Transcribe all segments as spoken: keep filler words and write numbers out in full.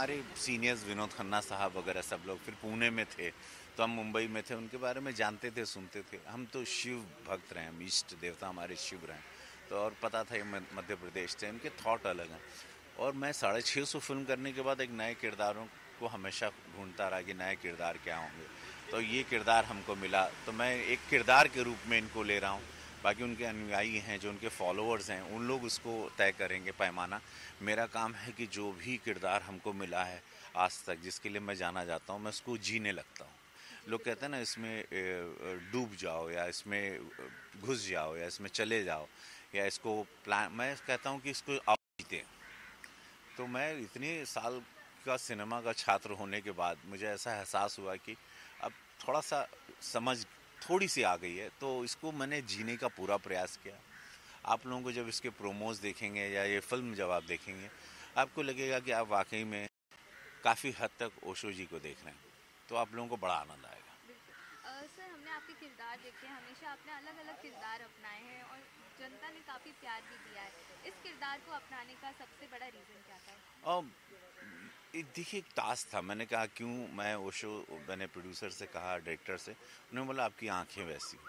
हमारे सीनियर्स विनोद खन्ना साहब वगैरह सब लोग फिर पुणे में थे, तो हम मुंबई में थे, उनके बारे में जानते थे, सुनते थे। हम तो शिव भक्त रहे, हम इष्ट देवता हमारे शिव रहे, तो और पता था ये मध्य प्रदेश थे, इनके थॉट अलग हैं। और मैं साढ़े छः सौ फिल्म करने के बाद एक नए किरदारों को हमेशा ढूंढता रहा कि नए किरदार क्या होंगे, तो ये किरदार हमको मिला, तो मैं एक किरदार के रूप में इनको ले रहा हूँ। बाकी उनके अनुयायी हैं, जो उनके फॉलोअर्स हैं, उन लोग उसको तय करेंगे पैमाना। मेरा काम है कि जो भी किरदार हमको मिला है आज तक, जिसके लिए मैं जाना जाता हूँ, मैं उसको जीने लगता हूँ। लोग कहते हैं ना, इसमें डूब जाओ या इसमें घुस जाओ या इसमें चले जाओ या इसको प्लान, मैं कहता हूँ कि इसको आप जीते। तो मैं इतने साल का सिनेमा का छात्र होने के बाद मुझे ऐसा एहसास हुआ कि अब थोड़ा सा समझ थोड़ी सी आ गई है, तो इसको मैंने जीने का पूरा प्रयास किया। आप लोगों को जब इसके प्रोमोज देखेंगे या ये फिल्म जब आप देखेंगे, आपको लगेगा कि आप वाकई में काफ़ी हद तक ओशो जी को देख रहे हैं, तो आप लोगों को बड़ा आनंद आएगा। सर, हमने आपके किरदार देखे हैं, हमेशा आपने अलग अलग किरदार अपनाए हैं और जनता ने काफ़ी प्यार भी दिया है। इस किरदार को अपनाने का सबसे बड़ा रीज़न क्या था? और देखिए, एक टास्क था, मैंने कहा क्यों, मैं ओशो, मैंने प्रोड्यूसर से कहा, डायरेक्टर से, उन्होंने बोला आपकी आंखें वैसी,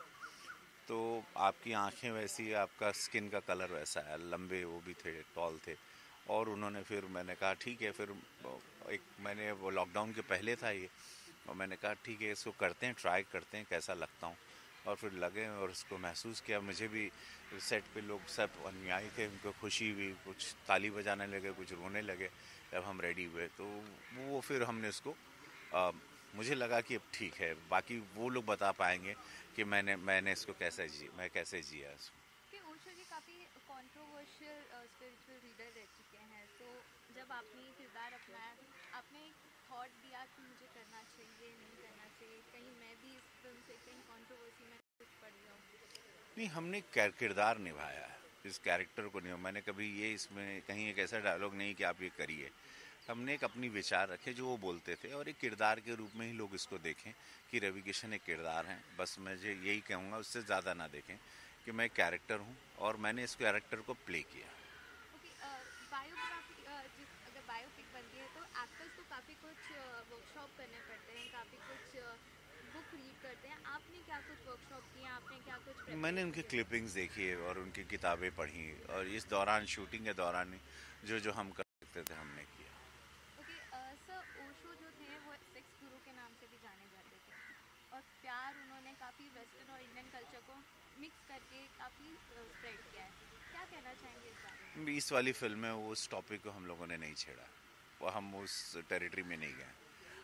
तो आपकी आंखें वैसी, आपका स्किन का कलर वैसा है, लंबे वो भी थे, टॉल थे। और उन्होंने फिर, मैंने कहा ठीक है, फिर एक मैंने वो लॉकडाउन के पहले था ये, और मैंने कहा ठीक है, इसको करते हैं, ट्राई करते हैं कैसा लगता हूँ। और फिर लगे और उसको महसूस किया। मुझे भी सेट पे लोग सब अनुयायी थे, उनको खुशी हुई, कुछ ताली बजाने लगे, कुछ रोने लगे जब हम रेडी हुए। तो वो फिर हमने उसको आ, मुझे लगा कि अब ठीक है, बाकी वो लोग बता पाएंगे कि मैंने मैंने इसको कैसे जी मैं कैसे जिया इसको। कि ओशो जी काफ़ी कंट्रोवर्शियल स्पिरिचुअल रीडर रह चुके हैं, तो जब आपने ये किरदार अपनाया, आपने एक थॉट दिया कि मुझे करना चाहिए, नहीं करना चाहिए, कहीं मैं भी इस फिल्म से कहीं कंट्रोवर्सी में कुछ पड़ जाऊँ? नहीं, हमने किरदार निभाया है, इस कैरेक्टर को नहीं। मैंने कभी ये इसमें कहीं एक ऐसा डायलॉग नहीं कि आप ये करिए। हमने एक अपनी विचार रखे जो वो बोलते थे, और एक किरदार के रूप में ही लोग इसको देखें कि रवि किशन एक किरदार हैं। बस मुझे यही कहूँगा, उससे ज़्यादा ना देखें कि मैं एक कैरेक्टर हूँ और मैंने इस कैरेक्टर को प्ले किया। ओके, बायोग्राफी, जिस अगर बायोपिक बनती है तो एक्टर्स को काफ़ी कुछ वर्कशॉप करने पड़ते हैं, काफ़ी कुछ बुक रीड करते हैं। आपने क्या कुछ वर्कशॉप किया, आपने क्या कुछ मैंने प्रिपरेशन उनकी किया? क्लिपिंग्स देखी है और उनकी किताबें पढ़ी, और इस दौरान, शूटिंग के दौरान ही जो जो हम कर सकते थे हमने किया। ओके सर, ओशो जो थे वो सेक्स गुरु के नाम से भी जाने जाते थे, और प्यार उन्होंने काफ़ी वेस्टर्न और इंडियन कल्चर को मिक्स करके काफ़ी स्प्रेड किया है। क्या कहना चाहेंगे इस बारे में? इस वाली फिल्म में उस टॉपिक को हम लोगों ने नहीं छेड़ा, वो हम उस टेरिटरी में नहीं गए।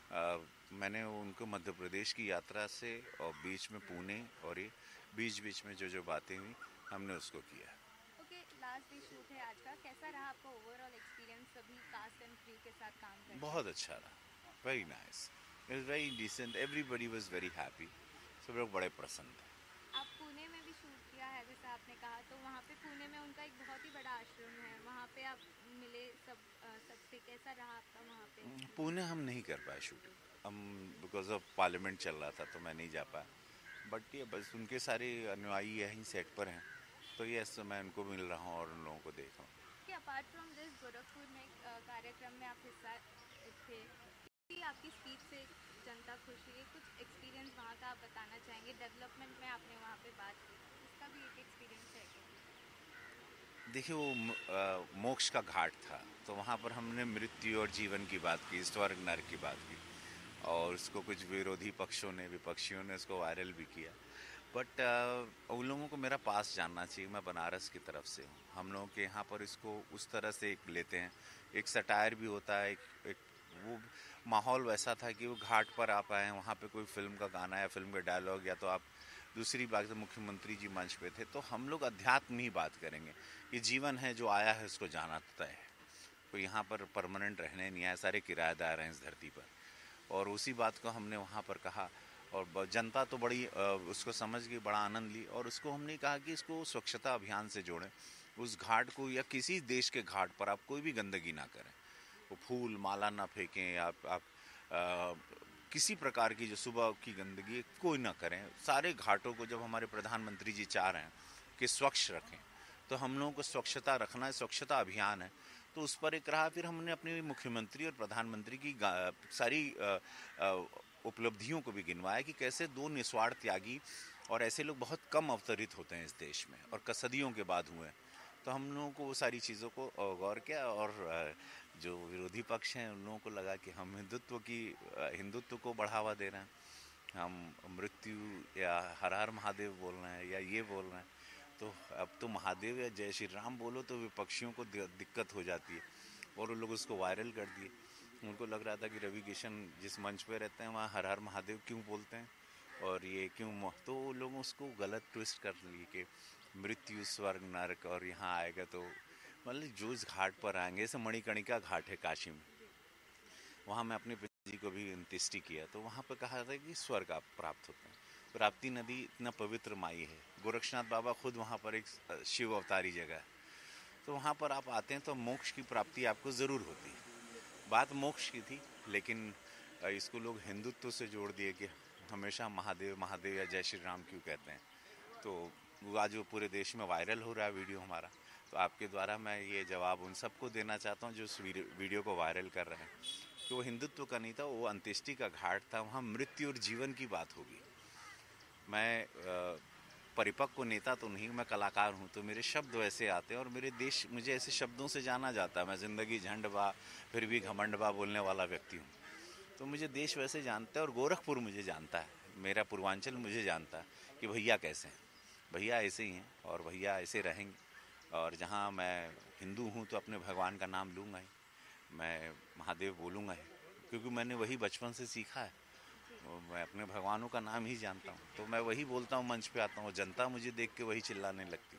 uh, मैंने उनको मध्य प्रदेश की यात्रा से और बीच में पुणे और ये बीच बीच में जो जो बातें हुई, हमने उसको किया। ओके, लास्ट डे शूट है आज का, कैसा रहा आपका ओवरऑल एक्सपीरियंस सभी कास्ट एंड क्रू के साथ काम करके? बहुत अच्छा रहा, very nice, it was very decent, everybody was very happy, सब लोग बड़े प्रसन्न थे। आप पुणे में भी शूट किया है जैसे आपने कहा, तो वहाँ पे पुणे में उनका एक बहुत ही बड़ा आश्रम है, वहाँ पे आप मिले सब सबसे, कैसा रहा आपका वहाँ पे? पुणे हम नहीं कर पाए शूटिंग, हम बिकॉज ऑफ पार्लियामेंट चल रहा था, तो मैं नहीं जा पाया। बट ये बस उनके सारे अनुयायी यहीं सेट पर हैं, तो ये मैं उनको मिल रहा हूँ और उन लोगों को देख रहा हूँ। कि अपार्ट फ्रॉम दिस गोरखपुर में कार्यक्रम में आप हिस्सा थे, कि आपकी स्पीच से जनता खुश हुई, कुछ एक्सपीरियंस वहाँ का आप बताना चाहेंगे? डेवलपमेंट में आपने वहाँ पे बात की, उसका भी एक एक्सपीरियंस है क्या? देखिए, वो आ, मोक्ष का घाट था, तो वहाँ पर हमने मृत्यु और जीवन की बात की, स्वर्ग नरक की बात की, और उसको कुछ विरोधी पक्षों ने, विपक्षियों ने उसको वायरल भी किया। बट उन लोगों को मेरा पास जानना चाहिए, मैं बनारस की तरफ से हूँ। हम लोगों के यहाँ पर इसको उस तरह से एक लेते हैं, एक सटायर भी होता है, एक, एक वो माहौल वैसा था कि वो घाट पर आप आए हैं, वहाँ पे कोई फिल्म का गाना या फिल्म का डायलॉग, या तो आप दूसरी बात, तो मुख्यमंत्री जी मंच पे थे, तो हम लोग अध्यात्म ही बात करेंगे। ये जीवन है, जो आया है उसको जाना तय है, कोई यहाँ पर परमानेंट रहने नहीं आया, सारे किराएदार हैं इस धरती पर। और उसी बात को हमने वहाँ पर कहा, और जनता तो बड़ी उसको समझ गई, बड़ा आनंद ली, और उसको हमने कहा कि इसको स्वच्छता अभियान से जोड़ें। उस घाट को, या किसी देश के घाट पर आप कोई भी गंदगी ना करें, वो फूल माला ना फेंकें, आप आप आ, किसी प्रकार की जो सुबह की गंदगी कोई ना करें। सारे घाटों को जब हमारे प्रधानमंत्री जी चाह रहे हैं कि स्वच्छ रखें, तो हम लोगों को स्वच्छता रखना है, स्वच्छता अभियान है, तो उस पर एक रहा। फिर हमने अपने मुख्यमंत्री और प्रधानमंत्री की सारी उपलब्धियों को भी गिनवाया कि कैसे दो निस्वार्थ त्यागी और ऐसे लोग बहुत कम अवतरित होते हैं इस देश में और सदियों के बाद हुए। तो हम लोगों को वो सारी चीज़ों को गौर किया और जो विरोधी पक्ष हैं उन लोगों को लगा कि हम हिंदुत्व की हिंदुत्व को बढ़ावा दे रहे हैं, हम मृत्यु या हर हर महादेव बोल रहे हैं या ये बोल रहे हैं। तो अब तो महादेव या जय श्री राम बोलो तो विपक्षियों को दिक्कत हो जाती है और वो लोग उसको वायरल कर दिए। उनको लग रहा था कि रवि किशन जिस मंच पे रहते हैं वहाँ हर हर महादेव क्यों बोलते हैं और ये क्यों, तो लोग उसको गलत ट्विस्ट कर लिए कि मृत्यु स्वर्ग नरक और यहाँ आएगा तो मतलब जो इस घाट पर आएंगे, जैसे मणिकर्णिका घाट है काशी में, वहाँ मैं अपने पिताजी को भी अंत्येष्टि किया तो वहाँ पर कहा था कि स्वर्ग आप प्राप्त होते हैं। राप्ती नदी इतना पवित्र माई है, गोरक्षनाथ बाबा खुद वहाँ पर एक शिव अवतारी जगह है, तो वहाँ पर आप आते हैं तो मोक्ष की प्राप्ति आपको ज़रूर होती है। बात मोक्ष की थी, लेकिन इसको लोग हिंदुत्व से जोड़ दिए कि हमेशा महादेव महादेव या जय श्री राम क्यों कहते हैं। तो आज जो पूरे देश में वायरल हो रहा है वीडियो हमारा, तो आपके द्वारा मैं ये जवाब उन सबको देना चाहता हूँ जो उस वीडियो को वायरल कर रहे हैं कि वो हिंदुत्व का नहीं था, वो अंत्येष्टि का घाट था, वहाँ मृत्यु और जीवन की बात होगी। मैं परिपक्व नेता तो नहीं, मैं कलाकार हूँ, तो मेरे शब्द वैसे आते हैं और मेरे देश मुझे ऐसे शब्दों से जाना जाता है। मैं ज़िंदगी झंड बा फिर भी घमंड बा बोलने वाला व्यक्ति हूँ, तो मुझे देश वैसे जानता है और गोरखपुर मुझे जानता है, मेरा पूर्वांचल मुझे जानता है कि भैया कैसे हैं, भैया ऐसे ही हैं और भैया ऐसे रहेंगे। और जहाँ मैं हिंदू हूँ तो अपने भगवान का नाम लूँगा ही, मैं महादेव बोलूँगा ही, क्योंकि मैंने वही बचपन से सीखा है। मैं अपने भगवानों का नाम ही जानता हूँ, तो मैं वही बोलता हूँ, मंच पे आता हूँ, जनता मुझे देख के वही चिल्लाने लगती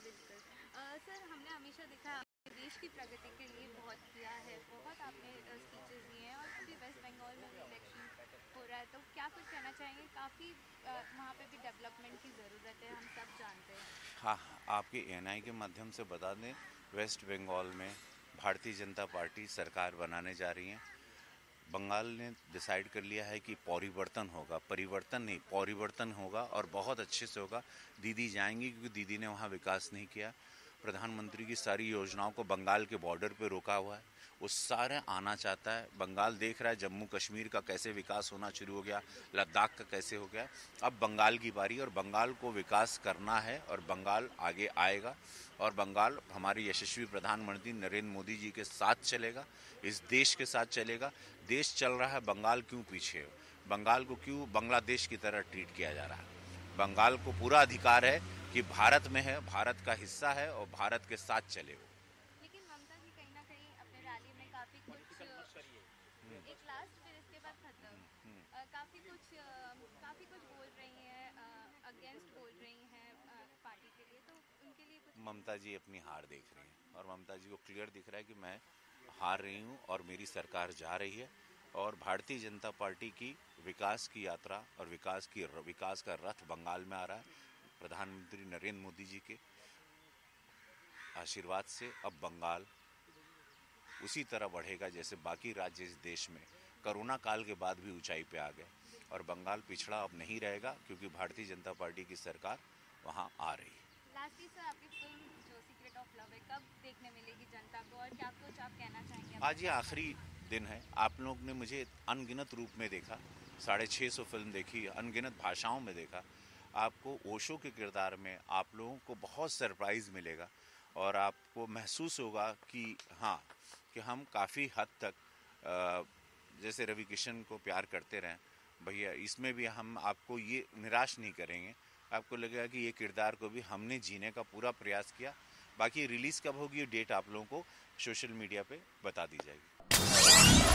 है। सर, हमने हमेशा देखा है आपने देश की प्रगति के लिए बहुत किया है, बहुत आपने स्पीचेस दिए हैं और अभी वेस्ट बंगाल में भी इलेक्शन हो रहा है, तो क्या कुछ कहना चाहेंगे? काफ़ी वहाँ पे भी डेवलपमेंट की ज़रूरत है, हम सब जानते हैं। हाँ, आपके एन आई के माध्यम से बता दें, वेस्ट बंगाल में भारतीय जनता पार्टी सरकार बनाने जा रही है। बंगाल ने डिसाइड कर लिया है कि परिवर्तन होगा, परिवर्तन नहीं परिवर्तन होगा और बहुत अच्छे से होगा। दीदी जाएंगी क्योंकि दीदी ने वहाँ विकास नहीं किया। प्रधानमंत्री की सारी योजनाओं को बंगाल के बॉर्डर पे रोका हुआ है, वो सारे आना चाहता है। बंगाल देख रहा है जम्मू कश्मीर का कैसे विकास होना शुरू हो गया, लद्दाख का कैसे हो गया। अब बंगाल की बारी और बंगाल को विकास करना है और बंगाल आगे आएगा और बंगाल हमारे यशस्वी प्रधानमंत्री नरेंद्र मोदी जी के साथ चलेगा, इस देश के साथ चलेगा। देश चल रहा है, बंगाल क्यों पीछे है? बंगाल को क्यों बांग्लादेश की तरह ट्रीट किया जा रहा है? बंगाल को पूरा अधिकार है कि भारत में है, भारत का हिस्सा है और भारत के साथ चले वो। लेकिन ममता जी कहीं ना कहीं अपने रैली में काफी कुछ एक लास्ट फिर इसके बाद खत्म काफी कुछ काफी कुछ बोल रही हैं, अगेंस्ट बोल रही हैं पार्टी के लिए, तो उनके लिए कुछ? ममता जी अपनी हार देख रही हैं और ममता जी को क्लियर दिख रहा है कि मैं हार रही हूँ और मेरी सरकार जा रही है और भारतीय जनता पार्टी की विकास की यात्रा और विकास की विकास का रथ बंगाल में आ रहा है। प्रधानमंत्री नरेंद्र मोदी जी के आशीर्वाद से अब बंगाल उसी तरह बढ़ेगा जैसे बाकी राज्य इस देश में कोरोना काल के बाद भी ऊंचाई पे आ गए और बंगाल पिछड़ा अब नहीं रहेगा क्योंकि भारतीय जनता पार्टी की सरकार वहां आ रही है। लास्टली सर, आपकी फिल्म जो सीक्रेट ऑफ लव है कब देखने मिलेगी जनता को और क्या कुछ आप कहना चाहेंगे? आज ये आखिरी दिन है। आप लोग ने मुझे अनगिनत रूप में देखा, साढ़े छः सौ फिल्म देखी, अनगिनत भाषाओं में देखा। आपको ओशो के किरदार में आप लोगों को बहुत सरप्राइज़ मिलेगा और आपको महसूस होगा कि हाँ कि हम काफ़ी हद तक जैसे रवि किशन को प्यार करते रहें भैया, इसमें भी हम आपको ये निराश नहीं करेंगे। आपको लगेगा कि ये किरदार को भी हमने जीने का पूरा प्रयास किया। बाकी रिलीज़ कब होगी ये डेट आप लोगों को सोशल मीडिया पे बता दी जाएगी।